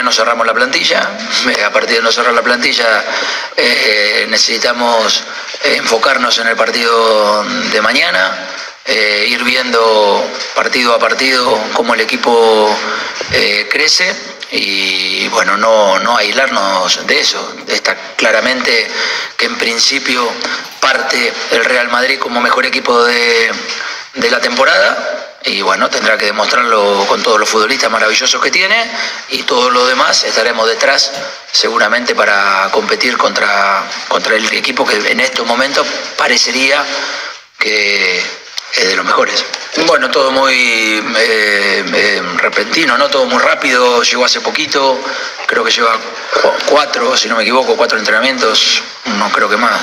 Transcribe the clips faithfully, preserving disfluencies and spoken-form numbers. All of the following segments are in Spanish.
no cerramos la plantilla. A partir de no cerrar la plantilla eh, necesitamos enfocarnos en el partido de mañana, eh, ir viendo partido a partido cómo el equipo eh, crece y bueno, no, no aislarnos de eso. Está claramente que en principio parte el Real Madrid como mejor equipo de, de la temporada. Y bueno, tendrá que demostrarlo con todos los futbolistas maravillosos que tiene y todos los demás estaremos detrás seguramente para competir contra, contra el equipo que en estos momentos parecería que es de los mejores. Bueno, todo muy eh, eh, repentino, ¿no? Todo muy rápido, llegó hace poquito, creo que lleva cuatro, si no me equivoco, cuatro entrenamientos, no creo que más.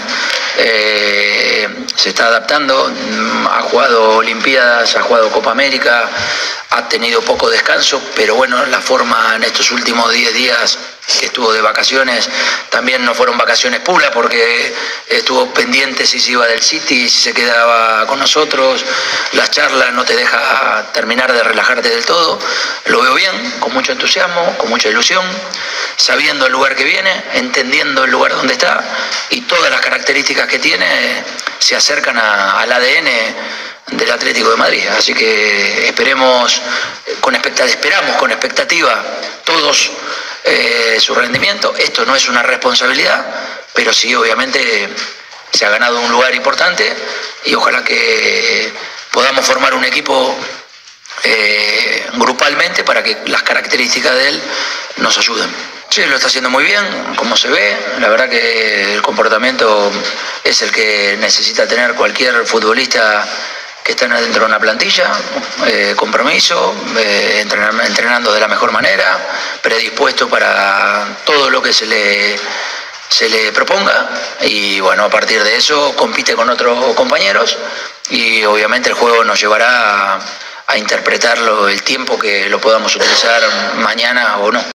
Eh, se está adaptando, ha jugado Olimpiadas, ha jugado Copa América, ha tenido poco descanso, pero bueno, la forma en estos últimos diez días que estuvo de vacaciones, también no fueron vacaciones puras porque estuvo pendiente si se iba del City, si se quedaba con nosotros, las charlas no te deja terminar de relajarte del todo. Lo veo bien, con mucho entusiasmo, con mucha ilusión, sabiendo el lugar que viene, entendiendo el lugar donde está y todas las características que tiene se acercan a, al A D N del Atlético de Madrid. Así que esperemos con expectativa, esperamos con expectativa todos eh, su rendimiento. Esto no es una responsabilidad, pero sí obviamente se ha ganado un lugar importante y ojalá que podamos formar un equipo eh, grupalmente para que las características de él nos ayuden. Sí, lo está haciendo muy bien, como se ve. La verdad que el comportamiento es el que necesita tener cualquier futbolista que está dentro de una plantilla, eh, compromiso, eh, entrenar, entrenando de la mejor manera, predispuesto para todo lo que se le, se le proponga y bueno, a partir de eso compite con otros compañeros y obviamente el juego nos llevará a, a interpretarlo el tiempo que lo podamos utilizar mañana o no.